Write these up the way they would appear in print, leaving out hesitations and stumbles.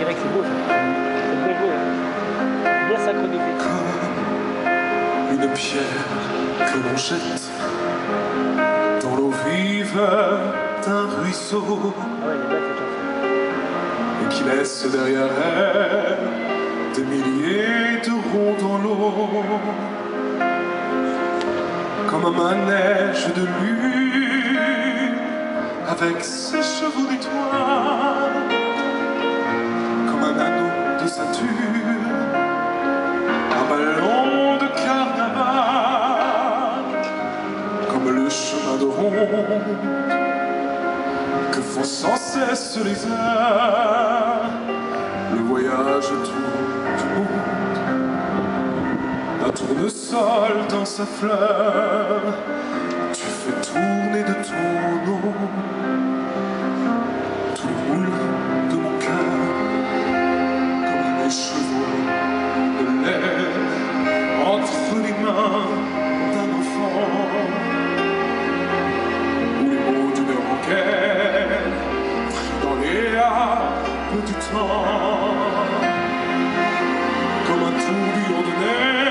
vrai que c'est beau ça. C'est bien joué. Hein. Bien synchronisé. Comme une pierre que l'on jette dans l'eau vive d'un ruisseau. Ah ouais, elle est belle cette chanson. Et qui laisse derrière elle des milliers de ronds dans l'eau. Comme un manège de lune avec ses chevaux d'étoiles. Comme un anneau de Saturne, un ballon de carnaval. Comme le chemin de ronde que font sans cesse les heures. Le voyage autour du monde, un tournesol dans sa fleur. Tu fais tourner de ton eau tous les moulins de mon cœur. Comme un écheveau de l'air entre les mains d'un enfant. Ou les mots d'une rengaine dans les harpes du temps. Comme un tourbillon de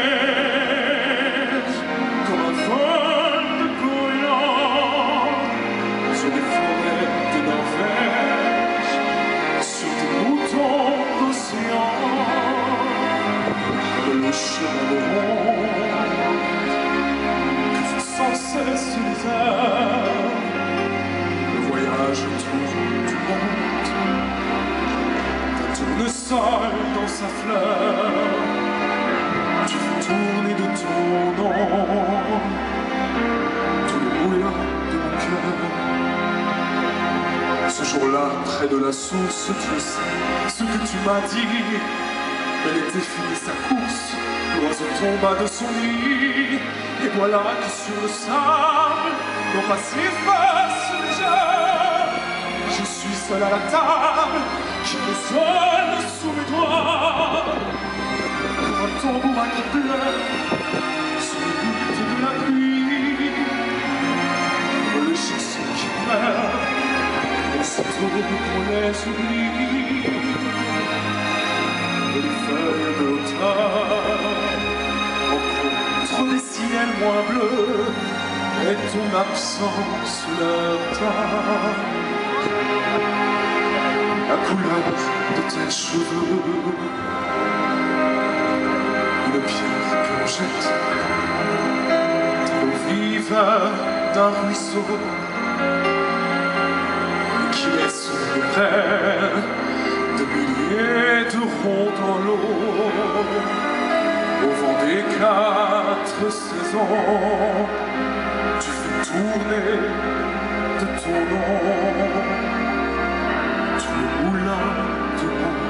neige, comme un vol de goéland sur des forêts de Norvège, sur des moutons d'océan. Comme le chemin de ronde que font sans cesse les heures. Le voyage autour du monde, d'un tournesol dans sa fleur. Tu fais tourner de ton nom tous les moulins de mon cœur. Ce jour-là, près de la source, tu sais ce que tu m'as dit. Elle était finie sa course, l'oiseau tomba de son nid. Et voilà que sur le sable, non pas si face légère, je suis seul à la table, qui résonne sous mes doigts. Comme un tambourin qui pleure sous les gouttes de la pluie. Comme les chansons qui meurent aussitôt qu'on les oublie. Et les feuilles de l'automne rencontrent des ciels moins bleus. Et ton absence leur donne la couleur de tes cheveux. Une pierre que l'on jette dans l'eau vive d'un ruisseau. Et qui laisse derrière de milliers de ronds dans l'eau. Au vent des 4 saisons, tu fais tourner de ton nom tous les moulins de mon